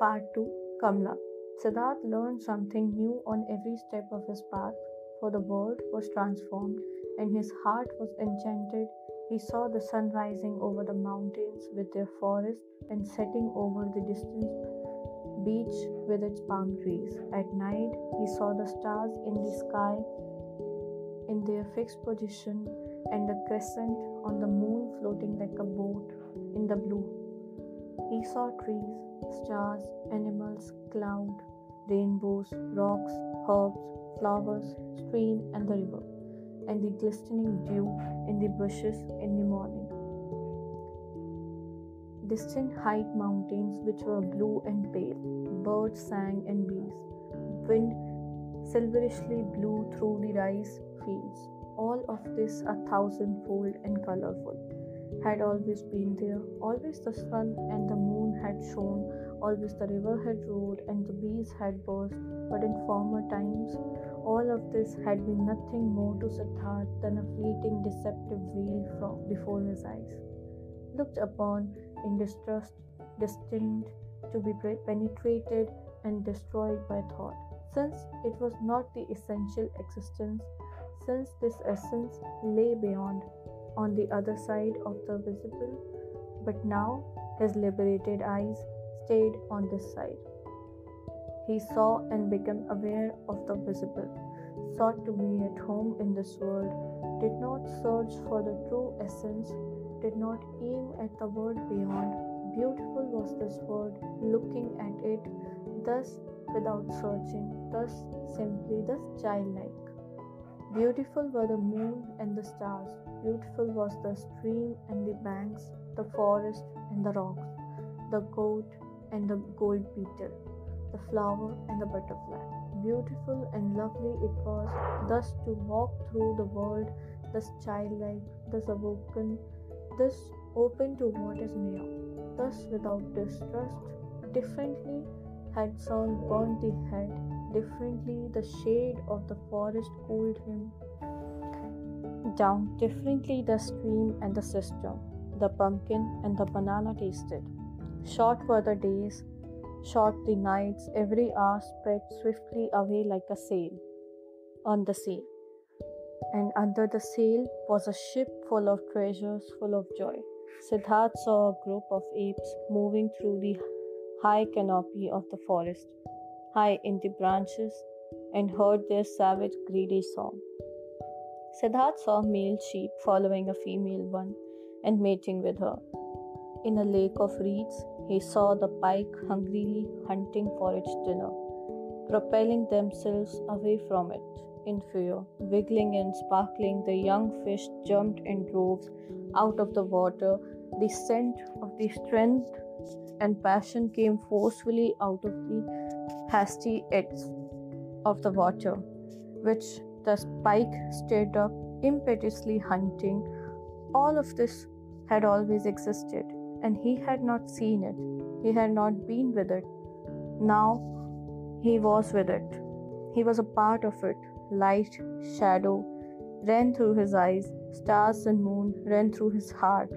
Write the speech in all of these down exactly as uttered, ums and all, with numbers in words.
Part two, Kamla. Siddharth learned something new on every step of his path, for the world was transformed and his heart was enchanted. He saw the sun rising over the mountains with their forests and setting over the distant beach with its palm trees. At night, he saw the stars in the sky in their fixed position and the crescent on the moon floating like a boat in the blue. He saw trees, stars, animals, cloud, rainbows, rocks, herbs, flowers, stream, and the river, and the glistening dew in the bushes in the morning. Distant height mountains which were blue and pale, birds sang and bees, wind silverishly blew through the rice fields. All of this a thousandfold and colorful had always been there. Always the sun and the moon had shone, always the river had roared and the bees had buzzed. But in former times, all of this had been nothing more to Siddharth than a fleeting, deceptive veil from before his eyes, looked upon in distrust, destined to be penetrated and destroyed by thought. Since it was not the essential existence, since this essence lay beyond, on the other side of the visible, but now his liberated eyes stayed on this side. He saw and became aware of the visible, sought to be at home in this world, did not search for the true essence, did not aim at the world beyond. Beautiful was this world, looking at it thus without searching, thus simply, thus childlike. Beautiful were the moon and the stars, beautiful was the stream and the banks, the forest and the rocks, the goat and the gold beetle, the flower and the butterfly. Beautiful and lovely it was thus to walk through the world, thus childlike, thus awoken, thus open to what is near, thus without distrust. Differently had sun burnt the head, differently the shade of the forest cooled him down, differently the stream and the system, the pumpkin and the banana tasted. Short were the days, short the nights, every hour sped swiftly away like a sail on the sea. And under the sail was a ship full of treasures, full of joy. Siddharth saw a group of apes moving through the high canopy of the forest, high in the branches, and heard their savage, greedy song. Siddharth saw a male sheep following a female one and mating with her. In a lake of reeds, he saw the pike hungrily hunting for its dinner, propelling themselves away from it in fear. Wiggling and sparkling, the young fish jumped in droves out of the water. The scent of the strength and passion came forcefully out of the hasty eddies of the water, which the pike stirred up, impetuously hunting. All of this had always existed, and he had not seen it. He had not been with it. Now he was with it. He was a part of it. Light, shadow ran through his eyes. Stars and moon ran through his heart.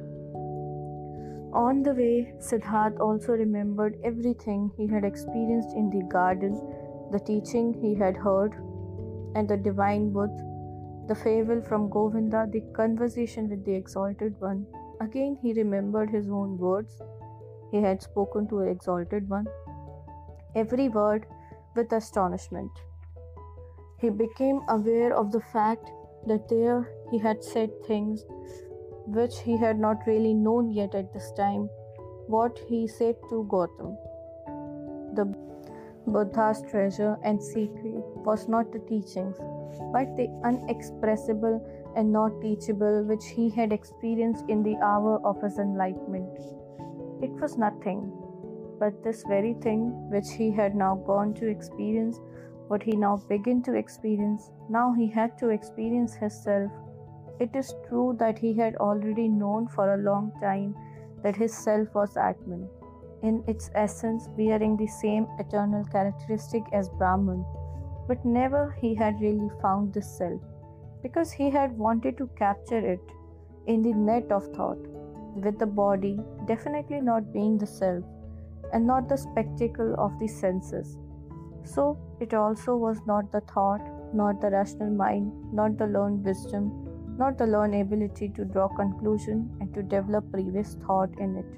On the way, Siddharth also remembered everything he had experienced in the garden, the teaching he had heard, and the divine wood, the farewell from Govinda, the conversation with the Exalted One. Again, he remembered his own words he had spoken to the Exalted One, every word with astonishment. He became aware of the fact that there he had said things which he had not really known yet at this time. What he said to Gautam, the Buddha's treasure and secret, was not the teachings, but the unexpressible and not teachable which he had experienced in the hour of his enlightenment. It was nothing but this very thing which he had now gone to experience, what he now began to experience. Now he had to experience himself. It is true that he had already known for a long time that his self was Atman, in its essence bearing the same eternal characteristic as Brahman, but never he had really found this self, because he had wanted to capture it in the net of thought, with the body definitely not being the self, and not the spectacle of the senses. So it also was not the thought, not the rational mind, not the learned wisdom, not the learned ability to draw conclusion and to develop previous thought in it.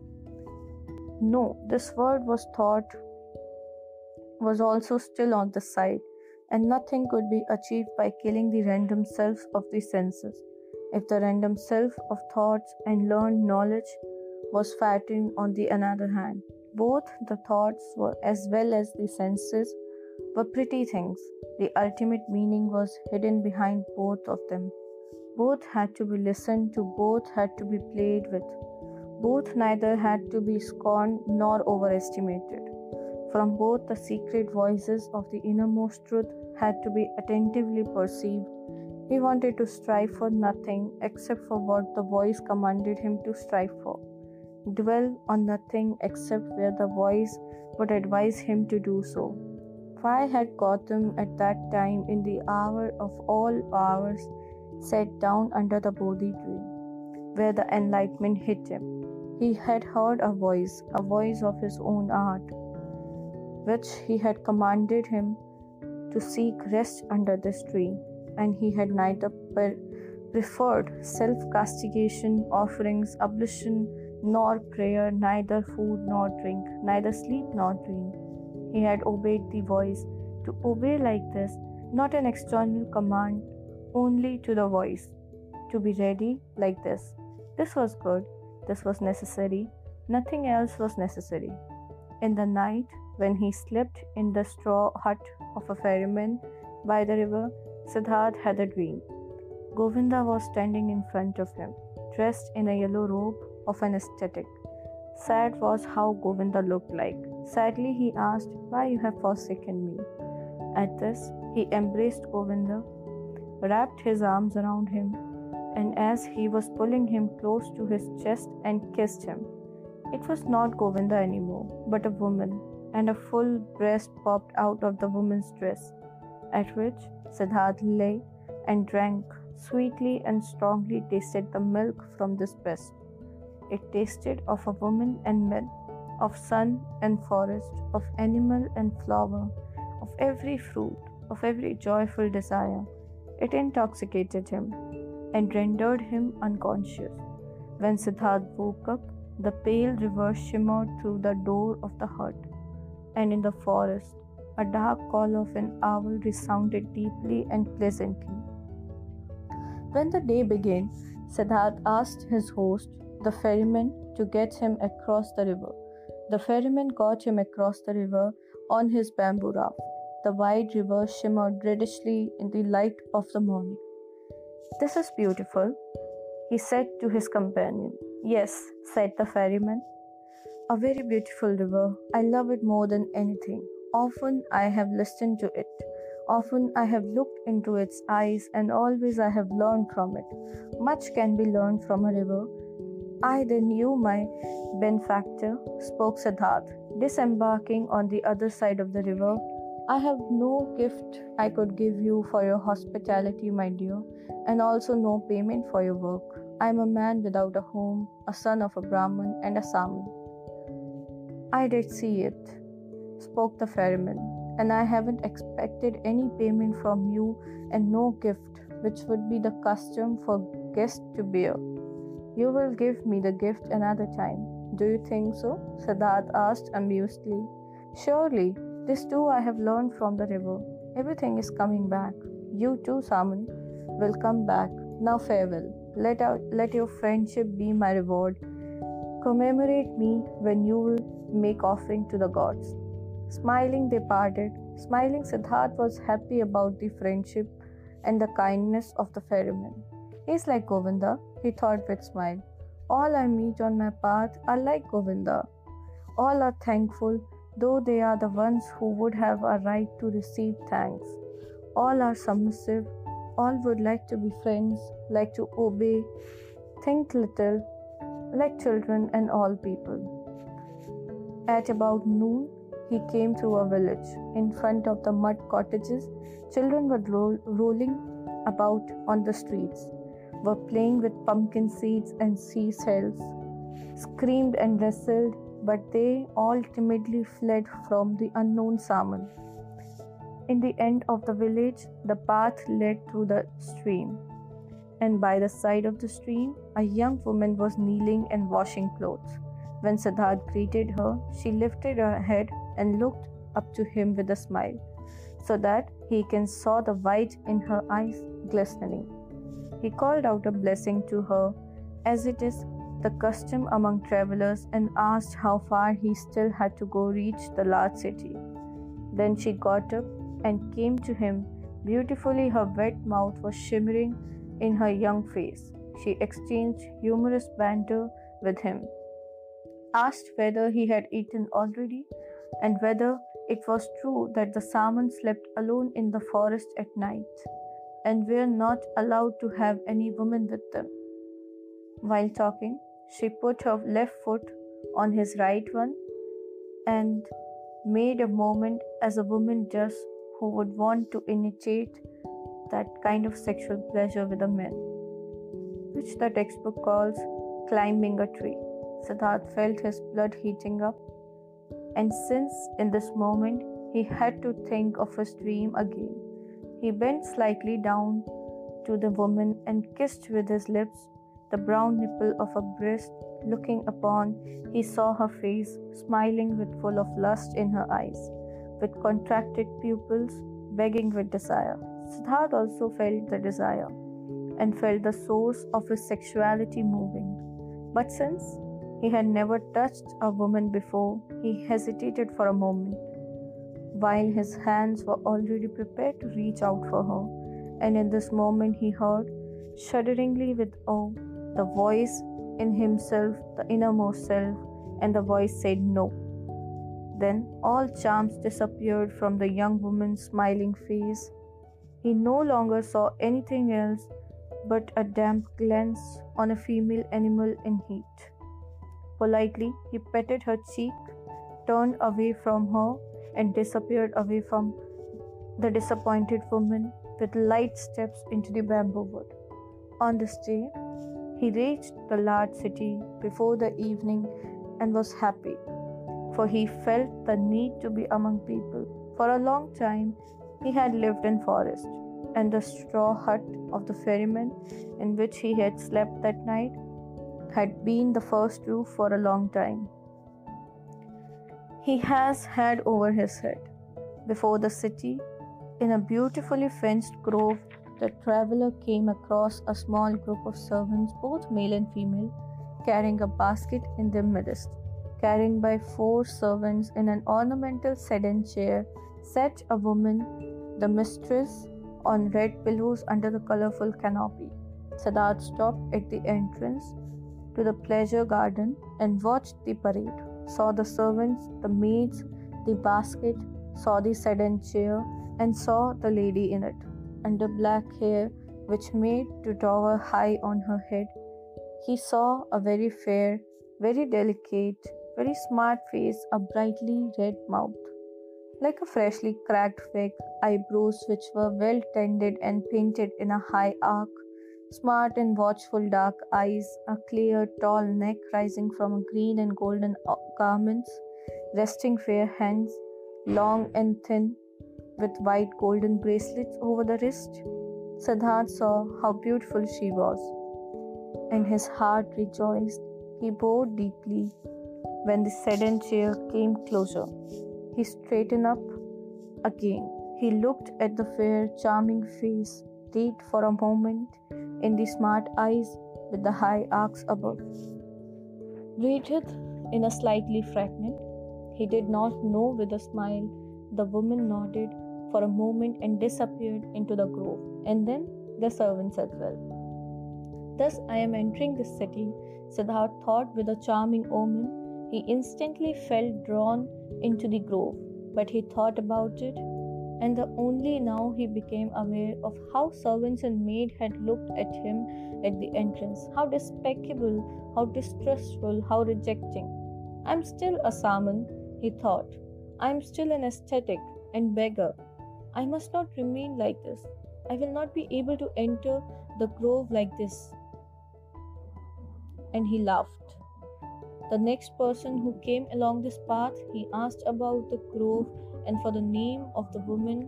No, this word was thought was also still on the side, and nothing could be achieved by killing the random selves of the senses. If the random self of thoughts and learned knowledge was fattened on the another hand, both the thoughts were as well as the senses were pretty things. The ultimate meaning was hidden behind both of them. Both had to be listened to, both had to be played with. Both neither had to be scorned nor overestimated. From both the secret voices of the innermost truth had to be attentively perceived. He wanted to strive for nothing except for what the voice commanded him to strive for. Dwell on nothing except where the voice would advise him to do so. Why had Gautam at that time, in the hour of all hours, sat down under the Bodhi tree, where the enlightenment hit him? He had heard a voice, a voice of his own art, which he had commanded him to seek rest under this tree, and he had neither per- preferred self-castigation, offerings, ablution, nor prayer, neither food nor drink, neither sleep nor dream. He had obeyed the voice. To obey like this, not an external command, only to the voice. To be ready like this. This was good. This was necessary. Nothing else was necessary. In the night, when he slept in the straw hut of a ferryman by the river, Siddhartha had a dream. Govinda was standing in front of him, dressed in a yellow robe of an ascetic. Sad was how Govinda looked like. Sadly, he asked, "Why you have forsaken me?" At this, he embraced Govinda, wrapped his arms around him, and as he was pulling him close to his chest and kissed him, it was not Govinda anymore, but a woman, and a full breast popped out of the woman's dress, at which Siddhartha lay and drank, sweetly and strongly tasted the milk from this breast. It tasted of a woman and men, of sun and forest, of animal and flower, of every fruit, of every joyful desire. It intoxicated him and rendered him unconscious. When Siddhartha woke up, the pale river shimmered through the door of the hut, and in the forest, a dark call of an owl resounded deeply and pleasantly. When the day began, Siddhartha asked his host, the ferryman, to get him across the river. The ferryman got him across the river on his bamboo raft. The wide river shimmered reddishly in the light of the morning. "This is beautiful," he said to his companion. "Yes," said the ferryman. "A very beautiful river. I love it more than anything. Often I have listened to it. Often I have looked into its eyes, and always I have learned from it. Much can be learned from a river." "I then you, my benefactor," spoke Siddhartha, disembarking on the other side of the river. "I have no gift I could give you for your hospitality, my dear, and also no payment for your work. I am a man without a home, a son of a Brahmin and a Saman." "I did see it," spoke the ferryman, "and I haven't expected any payment from you and no gift, which would be the custom for guests to bear. You will give me the gift another time. Do you think so?" Siddhartha asked amusedly. "Surely, this too I have learned from the river. Everything is coming back. You too, Saman, will come back. Now farewell. Let, out, let your friendship be my reward. Commemorate me when you will make offering to the gods." Smiling, they parted. Smiling, Siddhartha was happy about the friendship and the kindness of the ferryman. "He's like Govinda," he thought with smile. "All I meet on my path are like Govinda. All are thankful, though they are the ones who would have a right to receive thanks. All are submissive. All would like to be friends, like to obey, think little, like children and all people." At about noon, he came to a village. In front of the mud cottages, children were ro- rolling about on the streets, were playing with pumpkin seeds and seashells, screamed and wrestled, but they all timidly fled from the unknown Saman. In the end of the village, the path led through the stream, and by the side of the stream, a young woman was kneeling and washing clothes. When Siddharth greeted her, she lifted her head and looked up to him with a smile, so that he can saw the white in her eyes glistening. He called out a blessing to her, as it is the custom among travelers, and asked how far he still had to go reach the large city. Then she got up and came to him. Beautifully, her wet mouth was shimmering in her young face. She exchanged humorous banter with him, asked whether he had eaten already, and whether it was true that the Saman slept alone in the forest at night, and were not allowed to have any woman with them. While talking, she put her left foot on his right one and made a movement as a woman does who would want to initiate that kind of sexual pleasure with a man, which the textbook calls climbing a tree. Siddharth felt his blood heating up, and since in this moment he had to think of his dream again, he bent slightly down to the woman and kissed with his lips the brown nipple of her breast. Looking upon, he saw her face, smiling with full of lust in her eyes, with contracted pupils, begging with desire. Siddharth also felt the desire, and felt the source of his sexuality moving. But since he had never touched a woman before, he hesitated for a moment, while his hands were already prepared to reach out for her. And in this moment he heard, shudderingly with awe, the voice in himself, the innermost self, and the voice said no. Then all charms disappeared from the young woman's smiling face. He no longer saw anything else but a damp glance on a female animal in heat. Politely, he petted her cheek, turned away from her, and disappeared away from the disappointed woman with light steps into the bamboo wood. On this day, he reached the large city before the evening and was happy, for he felt the need to be among people. For a long time, he had lived in forest, and the straw hut of the ferryman in which he had slept that night had been the first roof for a long time he has had over his head. Before the city, in a beautifully fenced grove, the traveler came across a small group of servants, both male and female, carrying a basket in their midst. Carried by four servants in an ornamental sedan chair, sat a woman, the mistress, on red pillows under the colorful canopy. Siddharth stopped at the entrance to the pleasure garden and watched the parade, saw the servants, the maids, the basket, saw the sedan chair, and saw the lady in it. Under black hair, which made to tower high on her head, he saw a very fair, very delicate, very smart face, a brightly red mouth, like a freshly cracked fig, eyebrows which were well tended and painted in a high arc, smart and watchful dark eyes, a clear, tall neck rising from green and golden garments, resting fair hands, long and thin, with white golden bracelets over the wrist. Siddharth saw how beautiful she was, and his heart rejoiced. He bowed deeply. When the sedan chair came closer, he straightened up again. He looked at the fair, charming face, stayed for a moment in the smart eyes with the high arcs above. Breathed in a slightly fragment. He did not know with a smile. The woman nodded for a moment and disappeared into the grove, and then the servants as well. Thus I am entering this city, Siddharth thought with a charming omen. He instantly felt drawn into the grove, but he thought about it, and the only now he became aware of how servants and maid had looked at him at the entrance, how despicable, how distrustful, how rejecting. I am still a Saman, he thought. I am still an ascetic and beggar. I must not remain like this. I will not be able to enter the grove like this. And he laughed. The next person who came along this path, he asked about the grove and for the name of the woman,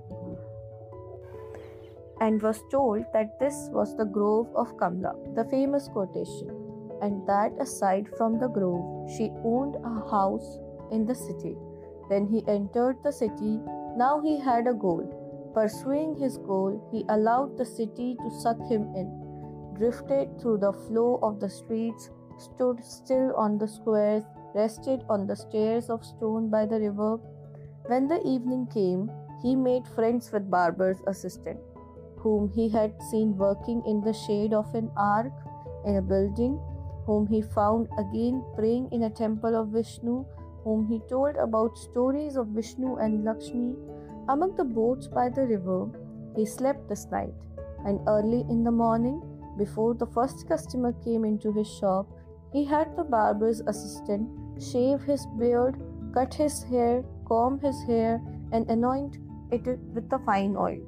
and was told that this was the grove of Kamla, the famous quotation, and that aside from the grove, she owned a house in the city. Then he entered the city. Now he had a goal. Pursuing his goal, he allowed the city to suck him in, drifted through the flow of the streets, stood still on the squares, rested on the stairs of stone by the river. When the evening came, he made friends with Barber's assistant, whom he had seen working in the shade of an ark in a building, whom he found again praying in a temple of Vishnu, whom he told about stories of Vishnu and Lakshmi. Among the boats by the river, he slept this night, and early in the morning, before the first customer came into his shop, he had the barber's assistant shave his beard, cut his hair, comb his hair, and anoint it with the fine oil.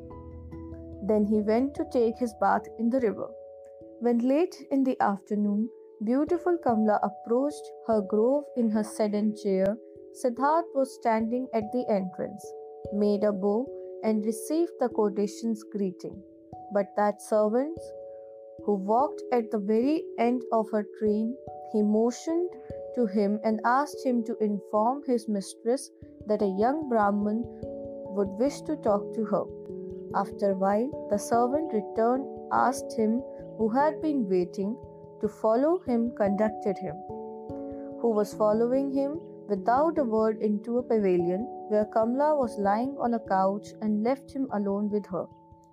Then he went to take his bath in the river. When late in the afternoon, beautiful Kamla approached her grove in her sedan chair, Siddharth was standing at the entrance, made a bow, and received the quotation's greeting. But that servant, who walked at the very end of her train, he motioned to him and asked him to inform his mistress that a young Brahman would wish to talk to her. After a while, the servant returned, asked him, who had been waiting to follow him, conducted him, who was following him without a word, into a pavilion where Kamla was lying on a couch, and left him alone with her.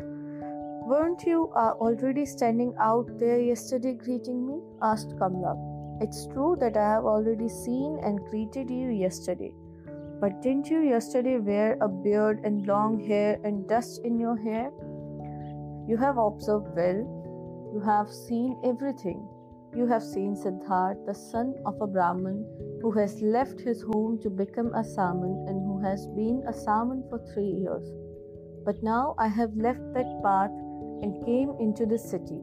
"Weren't you uh, already standing out there yesterday greeting me?" asked Kamla. "It's true that I have already seen and greeted you yesterday. But didn't you yesterday wear a beard and long hair and dust in your hair? You have observed well. You have seen everything. You have seen Siddharth, the son of a Brahmin, who has left his home to become a Saman and who has been a Saman for three years. But now I have left that path and came into the city.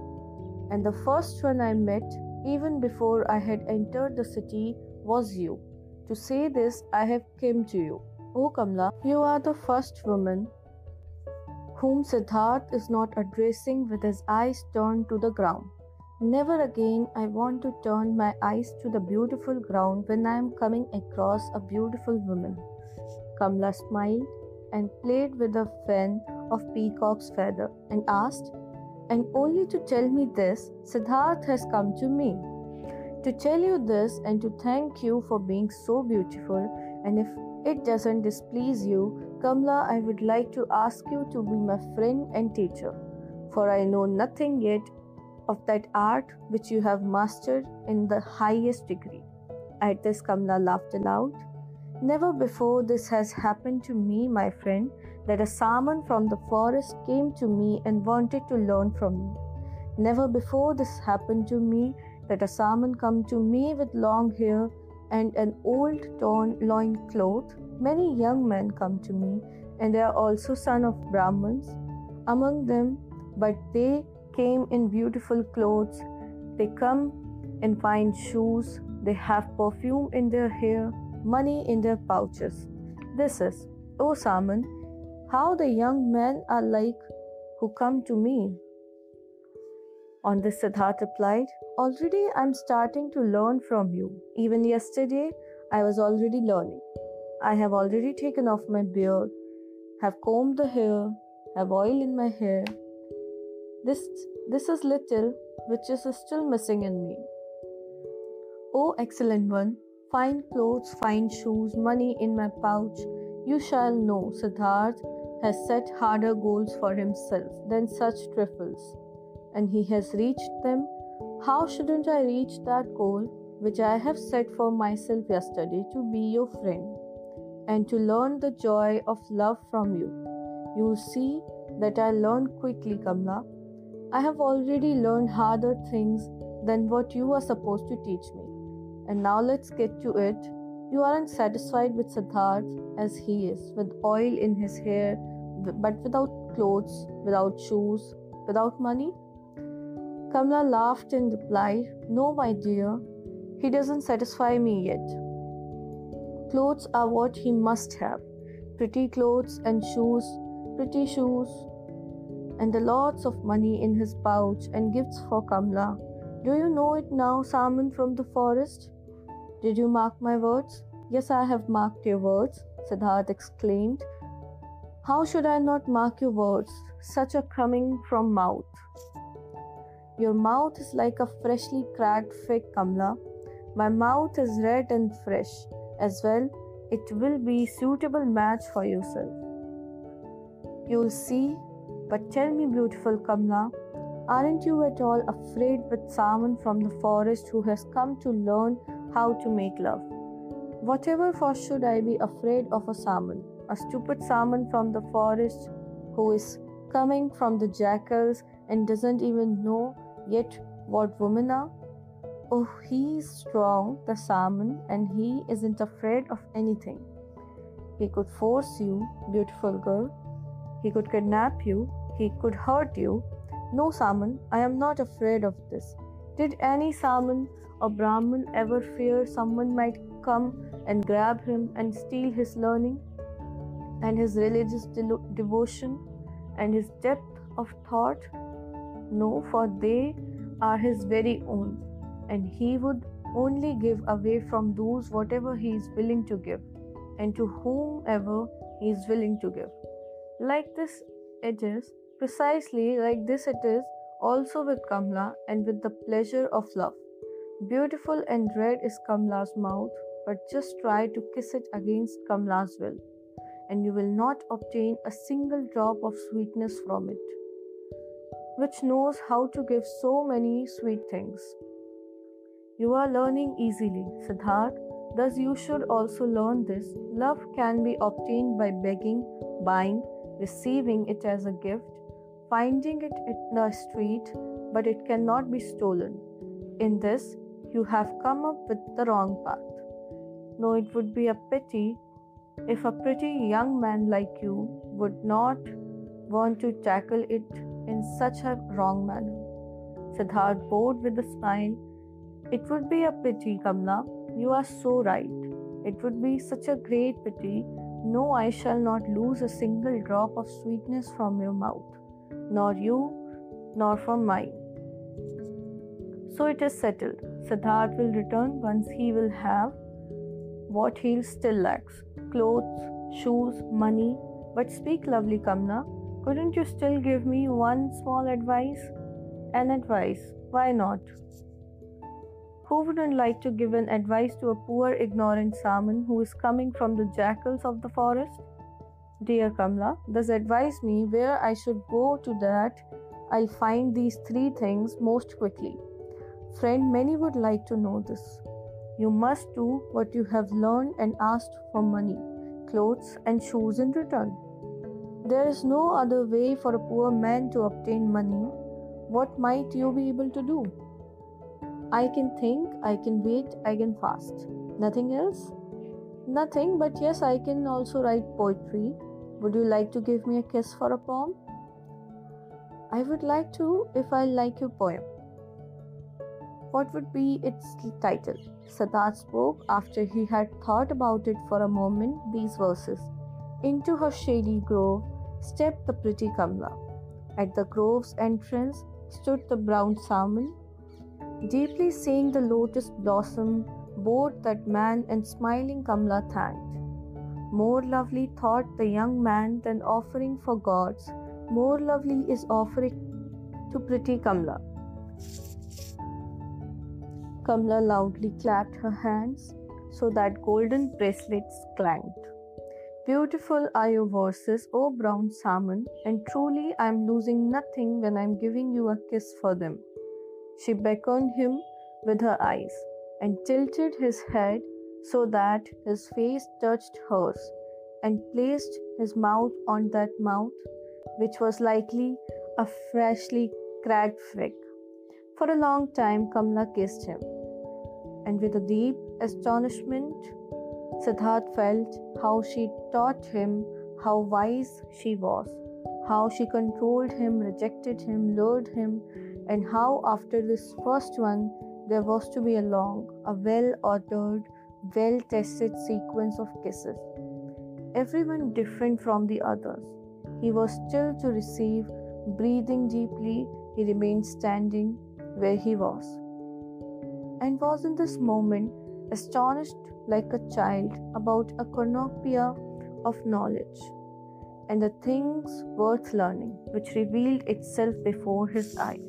And the first one I met, even before I had entered the city, was you. To say this, I have come to you. O Kamla, you are the first woman whom Siddharth is not addressing with his eyes turned to the ground. Never again I want to turn my eyes to the beautiful ground when I am coming across a beautiful woman." Kamla smiled and played with a fan of peacock's feather and asked, "And only to tell me this, Siddharth has come to me. To tell you this and to thank you for being so beautiful, and if it doesn't displease you, Kamla, I would like to ask you to be my friend and teacher, for I know nothing yet of that art which you have mastered in the highest degree." At this, Kamla laughed aloud. "Never before this has happened to me, my friend, that a Saman from the forest came to me and wanted to learn from me. Never before this happened to me that a Saman come to me with long hair and an old torn loin cloth. Many young men come to me, and they are also sons of Brahmins among them, but they came in beautiful clothes, they come in fine shoes, they have perfume in their hair, money in their pouches. This is, O Saman, how the young men are like who come to me." On this, Siddharth replied, "Already I am starting to learn from you. Even yesterday, I was already learning. I have already taken off my beard, have combed the hair, have oil in my hair. This, this is little which is still missing in me. O excellent one, fine clothes, fine shoes, money in my pouch. You shall know Siddharth has set harder goals for himself than such trifles, and he has reached them. How shouldn't I reach that goal which I have set for myself yesterday, to be your friend and to learn the joy of love from you? You see that I learn quickly, Kamla. I have already learned harder things than what you are supposed to teach me. And now let's get to it. You aren't satisfied with Siddharth as he is, with oil in his hair, but without clothes, without shoes, without money?" Kamla laughed and replied, "No, my dear. He doesn't satisfy me yet. Clothes are what he must have. Pretty clothes and shoes, pretty shoes, and the lots of money in his pouch and gifts for Kamla. Do you know it now, salmon from the forest? Did you mark my words? Yes, I have marked your words, Siddharth exclaimed. How should I not mark your words, such a coming from mouth? Your mouth is like a freshly cracked fig, Kamla. My mouth is red and fresh. As well, it will be suitable match for yourself. You'll see, but tell me, beautiful Kamla, aren't you at all afraid with someone from the forest who has come to learn how to make love? Whatever for should I be afraid of a salmon, a stupid salmon from the forest who is coming from the jackals and doesn't even know yet what women are? Oh, he is strong, the salmon, and he isn't afraid of anything. He could force you, beautiful girl. He could kidnap you. He could hurt you. No, salmon, I am not afraid of this. Did any salmon or Brahmin ever fear someone might come and grab him and steal his learning and his religious de- devotion and his depth of thought? No, for they are his very own. And he would only give away from those whatever he is willing to give, and to whomever he is willing to give. Like this it is, precisely like this it is also with Kamla and with the pleasure of love. Beautiful and red is Kamla's mouth, but just try to kiss it against Kamla's will, and you will not obtain a single drop of sweetness from it, which knows how to give so many sweet things. You are learning easily, Siddharth. Thus you should also learn this. Love can be obtained by begging, buying, receiving it as a gift, finding it in the street, but it cannot be stolen. In this, you have come up with the wrong path. No, it would be a pity if a pretty young man like you would not want to tackle it in such a wrong manner. Siddharth bowed with a smile. It would be a pity, Kamla. You are so right. It would be such a great pity. No, I shall not lose a single drop of sweetness from your mouth, nor you, nor from mine. So it is settled. Siddharth will return once he will have what he still lacks: clothes, shoes, money. But speak, lovely Kamla. Couldn't you still give me one small advice? An advice. Why not? Who wouldn't like to give an advice to a poor ignorant salmon who is coming from the jackals of the forest? Dear Kamla, thus advise me where I should go to that I'll find these three things most quickly. Friend, many would like to know this. You must do what you have learned and asked for money, clothes and shoes in return. There is no other way for a poor man to obtain money. What might you be able to do? I can think, I can wait, I can fast. Nothing else? Nothing, but yes, I can also write poetry. Would you like to give me a kiss for a poem? I would like to if I like your poem. What would be its title? Siddharth spoke after he had thought about it for a moment these verses. Into her shady grove stepped the pretty Kamla. At the grove's entrance stood the brown salmon. Deeply seeing the lotus blossom, both that man and smiling Kamla thanked. More lovely, thought the young man, than offering for gods. More lovely is offering to pretty Kamla. Kamla loudly clapped her hands so that golden bracelets clanked. Beautiful are your verses, O brown salmon, and truly I am losing nothing when I am giving you a kiss for them. She beckoned him with her eyes and tilted his head so that his face touched hers, and placed his mouth on that mouth, which was likely a freshly cracked fig. For a long time, Kamla kissed him, and with a deep astonishment, Siddharth felt how she taught him how wise she was, how she controlled him, rejected him, lured him, and how after this first one There was to be a long, a well ordered, well tested sequence of kisses, everyone different from the others. He was still to receive, breathing deeply, he remained standing where he was, and was in this moment astonished like a child about a cornucopia of knowledge and the things worth learning, which revealed itself before his eyes.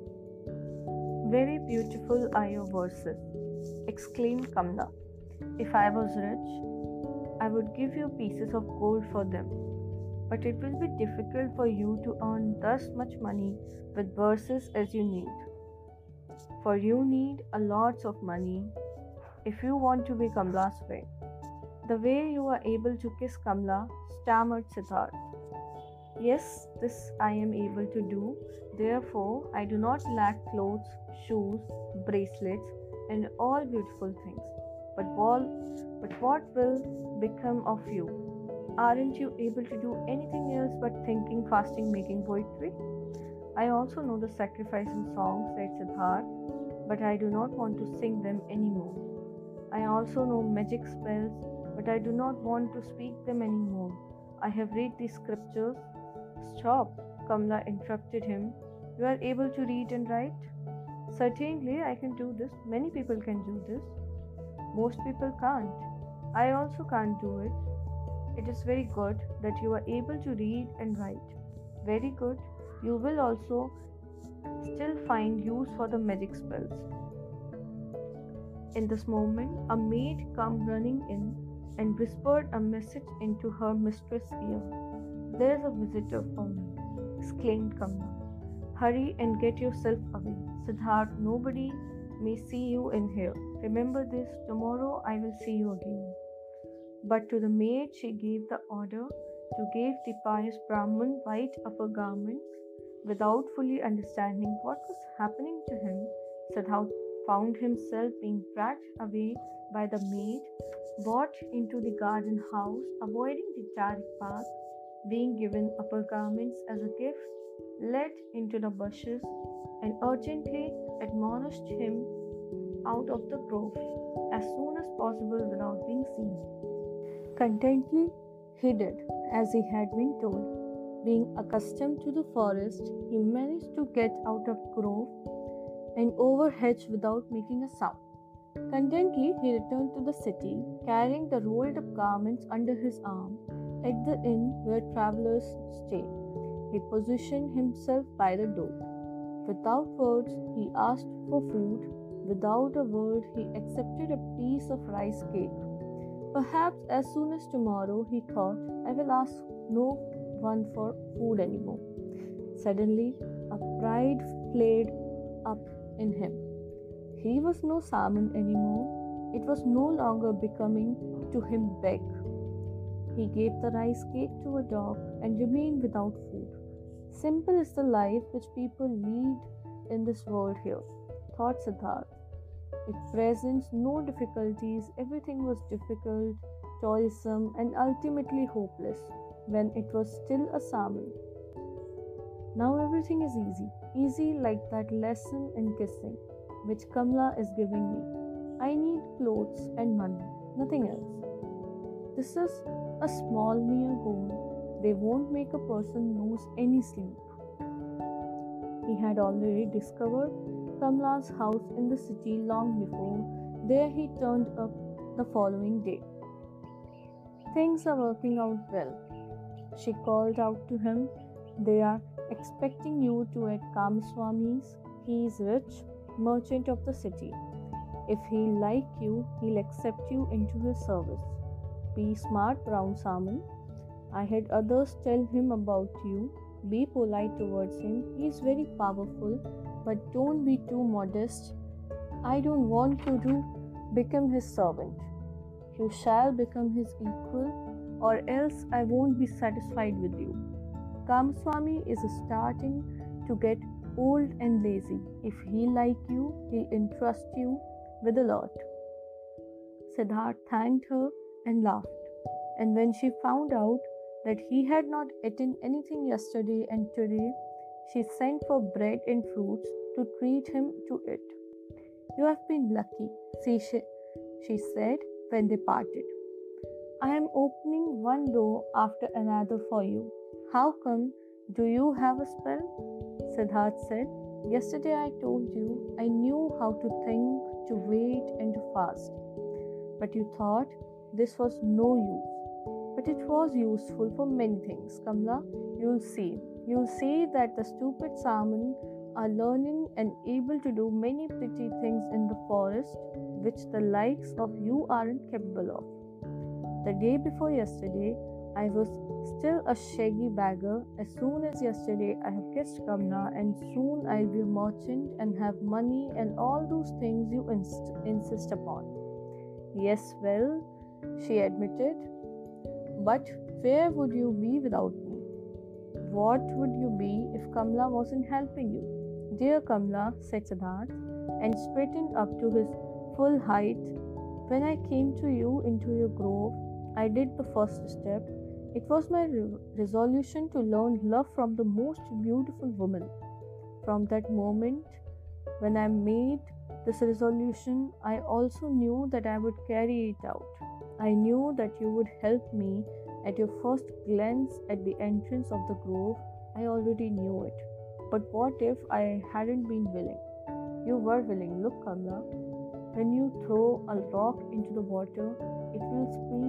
Very beautiful are your verses, exclaimed Kamla. If I was rich, I would give you pieces of gold for them. But it will be difficult for you to earn thus much money with verses as you need. For you need a lots of money if you want to be Kamla's way. The way you are able to kiss Kamla, stammered Siddharth. Yes, this I am able to do. Therefore, I do not lack clothes, shoes, bracelets, and all beautiful things. But what, but what will become of you? Aren't you able to do anything else but thinking, fasting, making poetry? I also know the sacrificing songs, said Siddharth, but I do not want to sing them anymore. I also know magic spells, but I do not want to speak them anymore. I have read the scriptures. Stop, Kamla interrupted him. You are able to read and write? Certainly, I can do this. Many people can do this. Most people can't. I also can't do it. It is very good that you are able to read and write. Very good. You will also still find use for the magic spells. In this moment, a maid came running in and whispered a message into her mistress' ear. There is a visitor for me, exclaimed Kamla. Hurry and get yourself away. Siddharth, nobody may see you in here. Remember this, tomorrow I will see you again. But to the maid she gave the order to give the pious Brahman white upper garments. Without fully understanding what was happening to him, Siddharth found himself being dragged away by the maid, brought into the garden house, avoiding the direct path, being given upper garments as a gift, led into the bushes, and urgently admonished him out of the grove as soon as possible without being seen. Contentedly he did as he had been told. Being accustomed to the forest, he managed to get out of grove and over hedge without making a sound. Contentedly he returned to the city, carrying the rolled up garments under his arm. At the inn where travelers stay, he positioned himself by the door. Without words, he asked for food. Without a word, he accepted a piece of rice cake. Perhaps as soon as tomorrow, he thought, I will ask no one for food anymore. Suddenly, a pride flared up in him. He was no salmon anymore. It was no longer becoming to him beg. He gave the rice cake to a dog and remained without food. Simple is the life which people lead in this world here, thought Siddharth. It presents no difficulties, everything was difficult, toilsome, and ultimately hopeless when it was still a salmon. Now everything is easy, easy like that lesson in kissing, which Kamla is giving me. I need clothes and money, nothing else. This is a small mere goal. They won't make a person lose any sleep. He had already discovered Kamla's house in the city long before. There he turned up the following day. Things are working out well, she called out to him. They are expecting you to at Kamaswami's. He is rich, merchant of the city. If he like you, he'll accept you into his service. Be smart, brown salmon. I had others tell him about you. Be polite towards him. He is very powerful, but don't be too modest. I don't want you to become his servant. You shall become his equal, or else I won't be satisfied with you. Kamaswami is starting to get old and lazy. If he like you, he'll entrust you with a lot. Siddharth thanked her and laughed. And when she found out that he had not eaten anything yesterday and today, she sent for bread and fruits to treat him to it. You have been lucky, she, she said when they parted. I am opening one door after another for you. How come? Do you have a spell? Siddharth said, Yesterday I told you I knew how to think, to wait, and to fast. But you thought this was no use. But it was useful for many things, Kamla. You'll see. You'll see that the stupid salmon are learning and able to do many pretty things in the forest which the likes of you aren't capable of. The day before yesterday, I was still a shaggy beggar. As soon as yesterday, I have kissed Kamla, and soon I'll be a merchant and have money and all those things you inst- insist upon. Yes, well, she admitted. But where would you be without me? What would you be if Kamla wasn't helping you? Dear Kamla, said Siddharth, and straightened up to his full height. When I came to you into your grove, I did the first step. It was my re- resolution to learn love from the most beautiful woman. From that moment, when I made this resolution, I also knew that I would carry it out. I knew that you would help me. At your first glance at the entrance of the grove, I already knew it. But what if I hadn't been willing? You were willing. Look, Kamla, when you throw a rock into the water, it will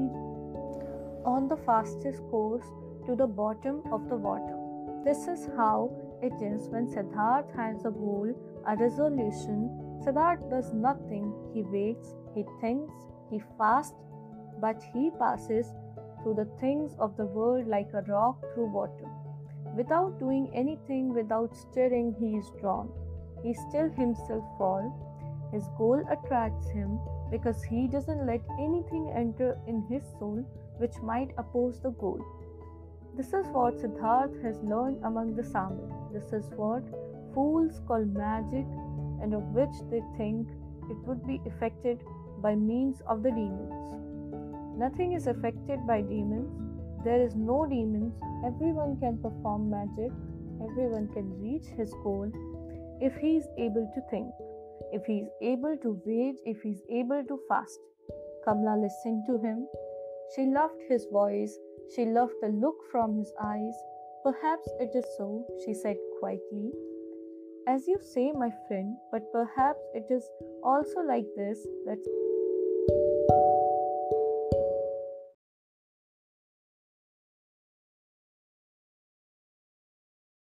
speed on the fastest course to the bottom of the water. This is how it is when Siddharth has a goal, a resolution. Siddharth does nothing. He waits, he thinks, he fasts, but he passes through the things of the world like a rock through water. Without doing anything, without stirring, he is drawn. He still himself fall. His goal attracts him because he doesn't let anything enter in his soul which might oppose the goal. This is what Siddharth has learned among the salmon. This is what fools call magic, and of which they think it would be effected by means of the demons. Nothing is affected by demons. There is no demons. Everyone can perform magic. Everyone can reach his goal if he is able to think, if he is able to wait, if he is able to fast. Kamla listened to him. She loved his voice. She loved the look from his eyes. Perhaps it is so, she said quietly. As you say, my friend, but perhaps it is also like this that